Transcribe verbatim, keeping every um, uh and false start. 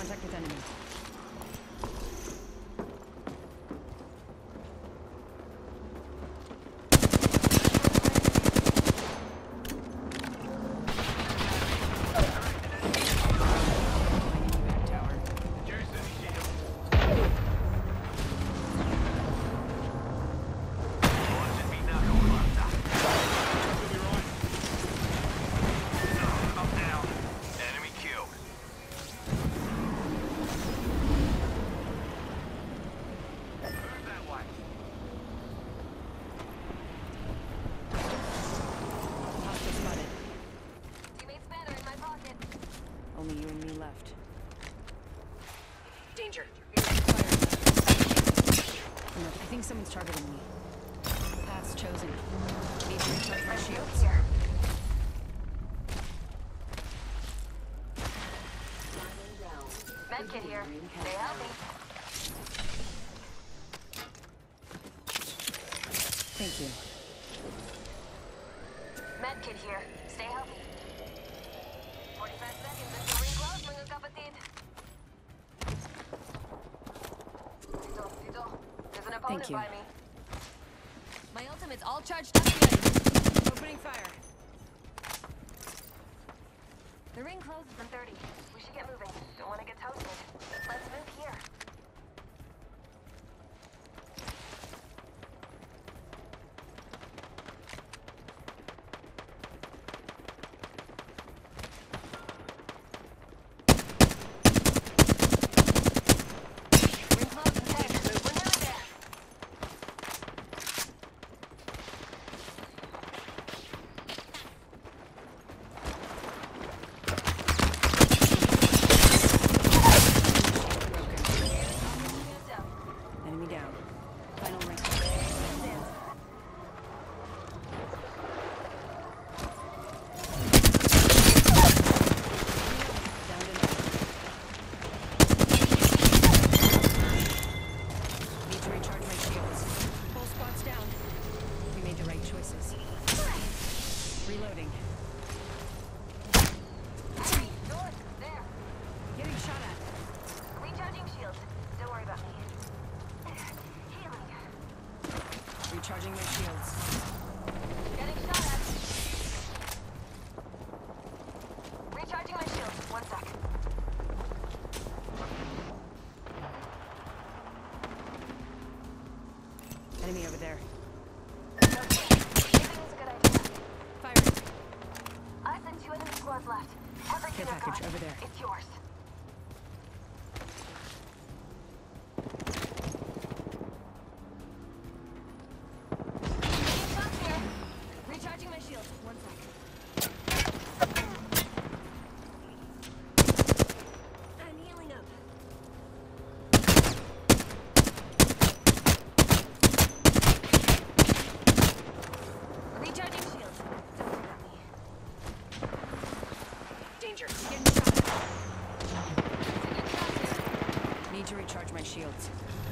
Contact with enemy. Only you and me left. Danger. No, I think someone's targeting me. Path's chosen. Need to recharge my shields. Here. Medkit here. Stay healthy. Thank you. Medkit here. Stay healthy. forty-five seconds until ring close, mga kapatid. Dito, dito. There's an opponent Thank you. by me. My ultimate's all charged up and ready. Opening fire. The ring closes in thirty. We should get moving. Don't want to get toasted. Let's move here. Enemy down. Final ring. Down to nine. Need to recharge my shields. Full spots down. We made the right choices. Reloading. North, there. Getting shot at. Recharging shields. Don't worry about me. Healing. Recharging my shields. Getting shot at. Recharging my shield. One sec. Enemy over there. Okay. Healing is a good idea. Firing. I sent two enemy squads left. Everything Care I've package got. over there. It's yours. Getting shots here. Recharging my shield. One sec. I'm healing up. Recharging shield. Don't worry about me. Danger. Getting shot at. Taking shots here. Need to recharge my shields.